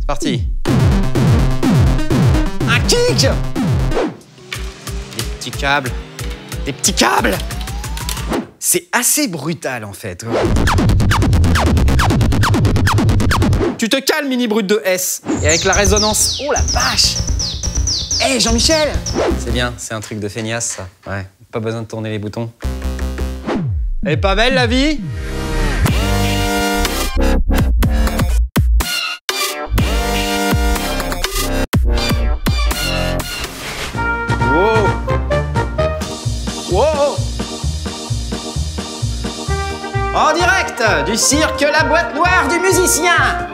parti. Un kick! Des petits câbles. Des petits câbles! C'est assez brutal en fait. Tu te calmes, mini brut de S. Et avec la résonance. Oh la vache! Hé, hey, Jean-Michel! C'est bien, c'est un truc de feignasse ça. Ouais, pas besoin de tourner les boutons. Elle est pas belle la vie? Wow! Wow! En direct du cirque La Boîte Noire du musicien!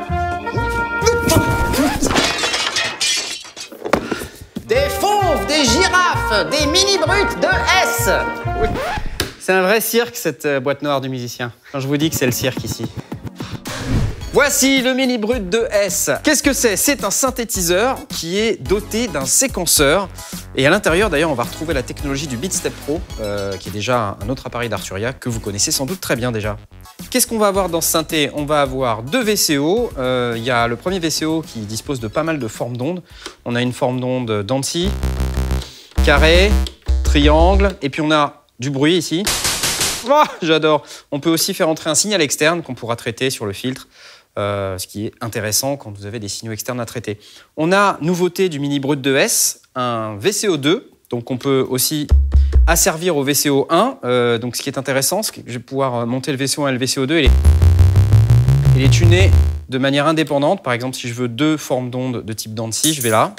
Des fauves, des girafes, des mini-brutes de S! Oui. C'est un vrai cirque, cette boîte noire du musicien. Quand je vous dis que c'est le cirque ici. Voici le mini-brut de S. Qu'est-ce que c'est? C'est un synthétiseur qui est doté d'un séquenceur. Et à l'intérieur, d'ailleurs, on va retrouver la technologie du Beatstep Pro, qui est déjà un autre appareil d'Arturia que vous connaissez sans doute très bien déjà. Qu'est-ce qu'on va avoir dans ce synthé? On va avoir deux VCO. Il y a le premier VCO qui dispose de pas mal de formes d'ondes. On a une forme d'onde Dancy, carré, triangle, et puis on a du bruit ici. Oh, j'adore. On peut aussi faire entrer un signal externe qu'on pourra traiter sur le filtre. Ce qui est intéressant quand vous avez des signaux externes à traiter. On a, nouveauté du mini brut de S, un VCO2, donc on peut aussi asservir au VCO1. Donc ce qui est intéressant, c'est que je vais pouvoir monter le VCO1 et le VCO2 et les tuner de manière indépendante. Par exemple, si je veux deux formes d'ondes de type Dancy, je vais là.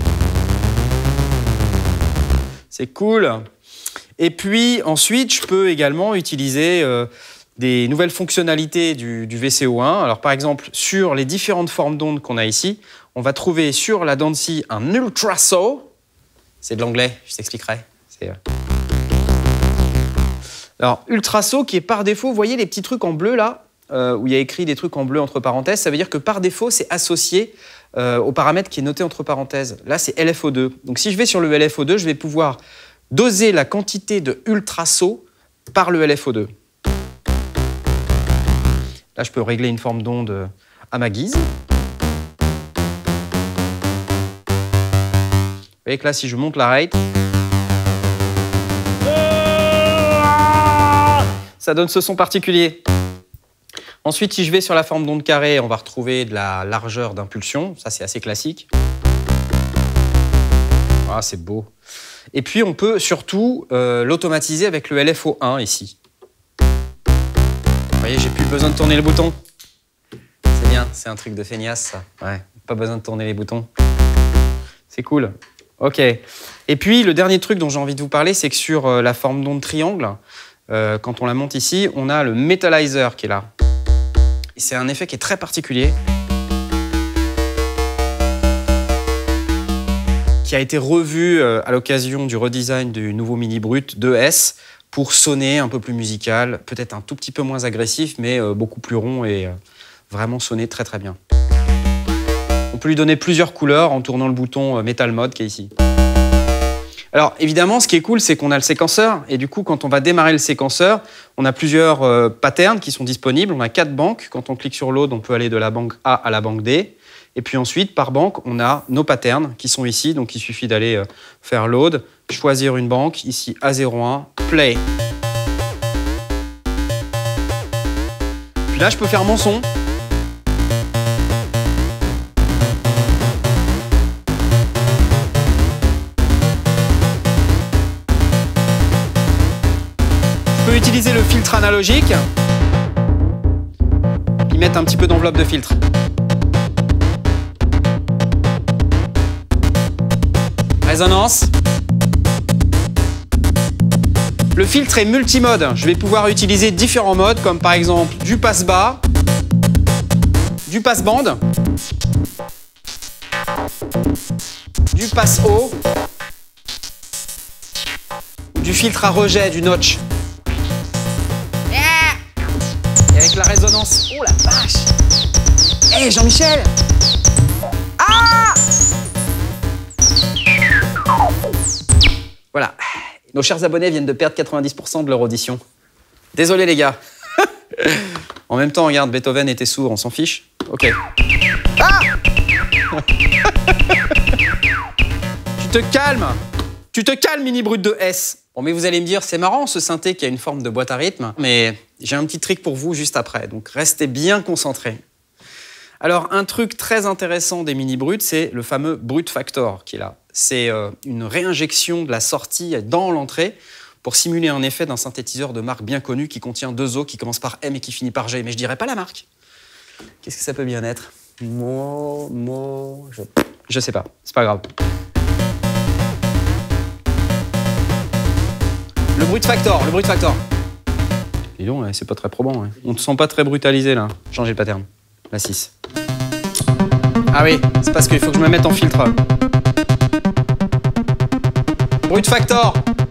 C'est cool. Et puis ensuite, je peux également utiliser des nouvelles fonctionnalités du VCO1. Alors par exemple, sur les différentes formes d'ondes qu'on a ici, on va trouver sur la Dancy un ultrasaw. C'est de l'anglais, je t'expliquerai. Alors ultrasaw qui est par défaut, vous voyez les petits trucs en bleu là, où il y a écrit des trucs en bleu entre parenthèses, ça veut dire que par défaut c'est associé au paramètre qui est noté entre parenthèses. Là c'est LFO2. Donc si je vais sur le LFO2, je vais pouvoir doser la quantité de ultrasaw par le LFO2. Là, je peux régler une forme d'onde à ma guise. Vous voyez que là, si je monte la rate, ça donne ce son particulier. Ensuite, si je vais sur la forme d'onde carrée, on va retrouver de la largeur d'impulsion. Ça, c'est assez classique. Ah, c'est beau. Et puis, on peut surtout l'automatiser avec le LFO1 ici. Vous voyez, j'ai plus besoin de tourner le bouton. C'est bien, c'est un truc de feignasse, ça. Ouais, pas besoin de tourner les boutons. C'est cool. OK. Et puis, le dernier truc dont j'ai envie de vous parler, c'est que sur la forme d'onde triangle, quand on la monte ici, on a le Metalizer qui est là. C'est un effet qui est très particulier, qui a été revu à l'occasion du redesign du nouveau Mini Brut 2S, pour sonner un peu plus musical, peut-être un tout petit peu moins agressif, mais beaucoup plus rond et vraiment sonner très très bien. On peut lui donner plusieurs couleurs en tournant le bouton Metal Mode qui est ici. Alors évidemment, ce qui est cool, c'est qu'on a le séquenceur, et du coup, quand on va démarrer le séquenceur, on a plusieurs patterns qui sont disponibles. On a 4 banques. Quand on clique sur load, on peut aller de la banque A à la banque D. Et puis ensuite, par banque, on a nos patterns qui sont ici. Donc il suffit d'aller faire load, choisir une banque, ici A01, play. Puis là, je peux faire mon son. Je peux utiliser le filtre analogique, puis mettre un petit peu d'enveloppe de filtre. Résonance. Le filtre est multimode. Je vais pouvoir utiliser différents modes, comme par exemple du passe-bas, du passe-bande, du passe-haut, du filtre à rejet, du notch. Et avec la résonance. Oh la vache! Hé, Jean-Michel! Ah! Voilà. Nos chers abonnés viennent de perdre 90% de leur audition. Désolé les gars. En même temps, regarde, Beethoven était sourd, on s'en fiche. Ok. Ah! Tu te calmes. Tu te calmes, mini brute de S. Bon, mais vous allez me dire, c'est marrant ce synthé qui a une forme de boîte à rythme, mais j'ai un petit trick pour vous juste après, donc restez bien concentrés. Alors, un truc très intéressant des mini brutes, c'est le fameux brute factor qui est là. C'est une réinjection de la sortie dans l'entrée pour simuler un effet d'un synthétiseur de marque bien connu qui contient 2 os qui commence par M et qui finit par G, mais je dirais pas la marque. Qu'est-ce que ça peut bien être? Je sais pas, c'est pas grave. Le brute factor, le brute factor. Dis donc, c'est pas très probant. Hein. On te sent pas très brutalisé là. Changez le pattern. La 6. Ah oui, c'est parce qu'il faut que je me mette en filtre. Brute factor.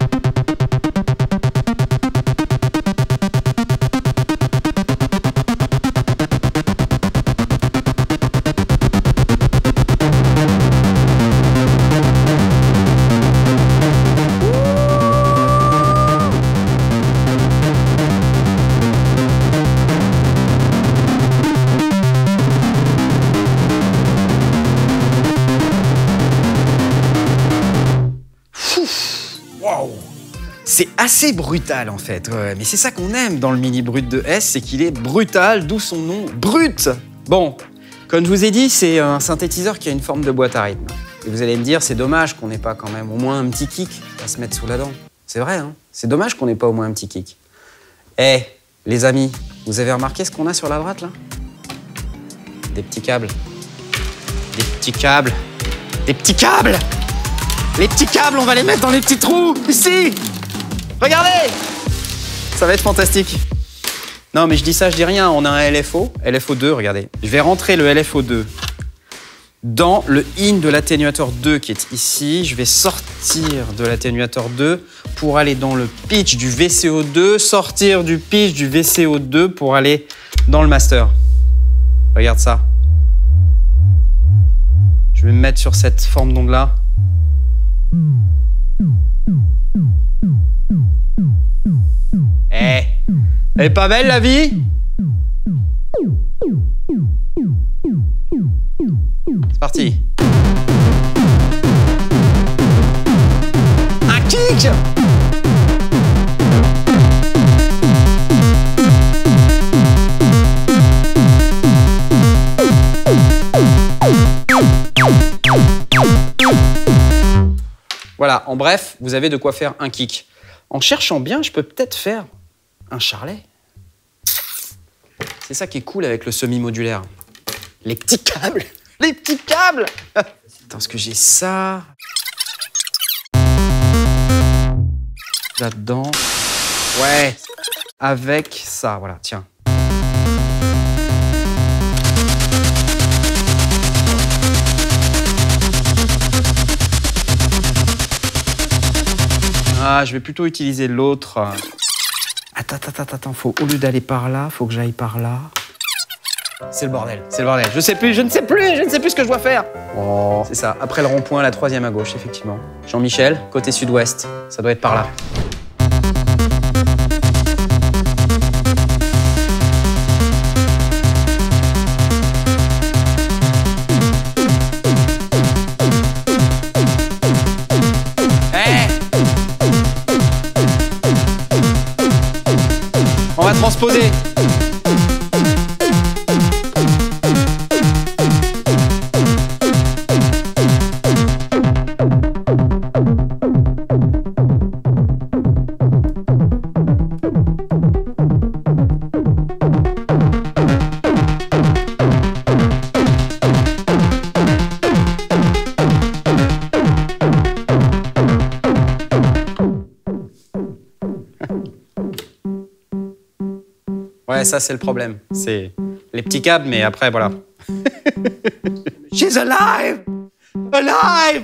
C'est assez brutal en fait, ouais. Mais c'est ça qu'on aime dans le mini brute de S, c'est qu'il est brutal, d'où son nom brute. Bon, comme je vous ai dit, c'est un synthétiseur qui a une forme de boîte à rythme. Et vous allez me dire, c'est dommage qu'on n'ait pas quand même au moins un petit kick à se mettre sous la dent. C'est vrai, hein? C'est dommage qu'on n'ait pas au moins un petit kick. Eh, les amis, vous avez remarqué ce qu'on a sur la droite là? Des petits câbles. Des petits câbles. Des petits câbles! Les petits câbles, on va les mettre dans les petits trous, ici! Regardez! Ça va être fantastique. Non, mais je dis ça, je dis rien. On a un LFO, LFO2, regardez. Je vais rentrer le LFO2 dans le in de l'atténuateur 2 qui est ici. Je vais sortir de l'atténuateur 2 pour aller dans le pitch du VCO2, sortir du pitch du VCO2 pour aller dans le master. Regarde ça. Je vais me mettre sur cette forme d'onde-là. Eh, elle est pas belle la vie? C'est parti. Un kick! Voilà, en bref, vous avez de quoi faire un kick. En cherchant bien, je peux peut-être faire un charlet. C'est ça qui est cool avec le semi-modulaire. Les petits câbles! Les petits câbles! Attends, est-ce que j'ai ça? Là-dedans. Ouais. Avec ça, voilà, tiens. Ah, je vais plutôt utiliser l'autre. Attends, au lieu d'aller par là, faut que j'aille par là. C'est le bordel, c'est le bordel. Je ne sais plus ce que je dois faire. Oh, c'est ça, après le rond-point, la 3e à gauche, effectivement. Jean-Michel, côté sud-ouest, ça doit être par là. On va transposer. Ouais, ça c'est le problème. C'est les petits câbles, mais après, voilà. She's alive! Alive!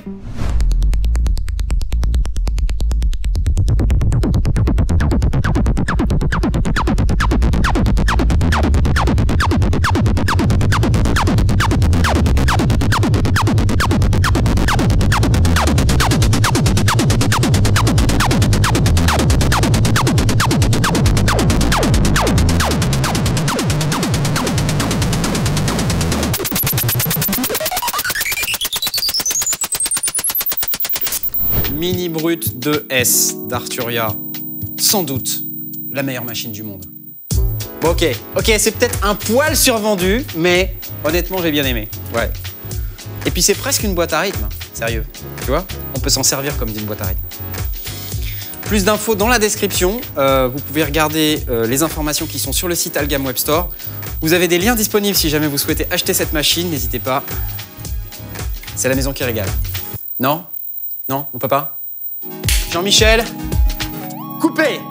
Mini Brute 2S d'Arturia. Sans doute la meilleure machine du monde. Bon, ok, c'est peut-être un poil survendu, mais honnêtement, j'ai bien aimé. Ouais. Et puis c'est presque une boîte à rythme, sérieux. Tu vois, on peut s'en servir comme d'une boîte à rythme. Plus d'infos dans la description. Vous pouvez regarder les informations qui sont sur le site Algam Web Store. Vous avez des liens disponibles si jamais vous souhaitez acheter cette machine. N'hésitez pas. C'est la maison qui régale. Non? Non, on peut pas? Jean-Michel, coupez!